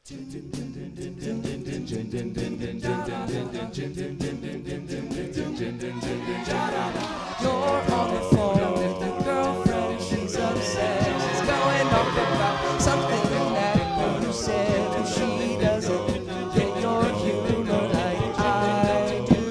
You're on the phone with a girlfriend, she's upset. She's going off about something that you said, and she doesn't get your humor like I do.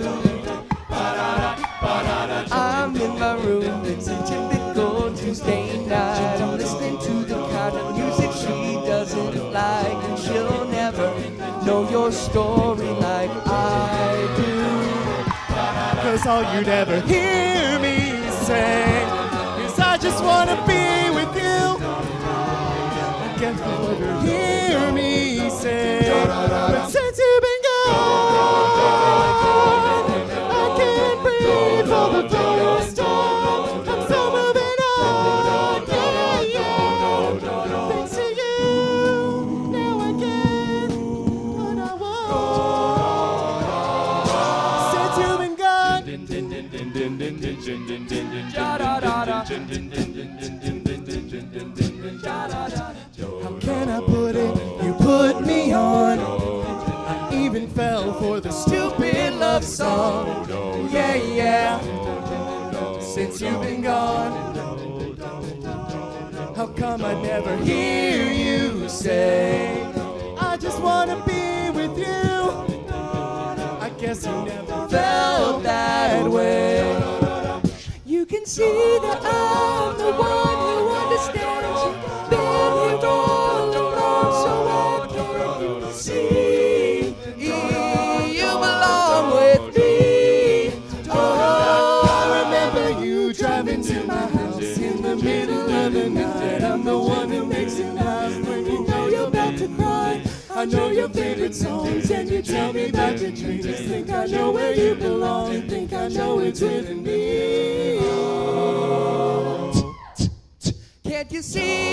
I'm in my room, it's a typical Tuesday night. I'm listening to the kind of music she doesn't like, and she'll never know your story like I do. 'Cause all you'd ever hear me say is I just wanna be with you. I guess you'll never hear me say, but since you've been gone, I can't breathe for the first time. I'm so moving on, yeah, yeah. Thanks to you, now I get what I want. Since you've been gone. How can I put it? You put me on. I even fell for the stupid love song. Yeah, yeah. Since you've been gone, how come I never hear you say, I just wanna be with you? I guess you never felt that way. You can see that I'm the one who understands you. Been here all along, so I can see you belong with me. Oh, I remember you driving to my house in the middle of the night. I'm the one who makes it nice when you know you're about to cry. I know your favorite songs and you tell me about your dreams. Think I know where you belong, think I know it's with me. Can't you see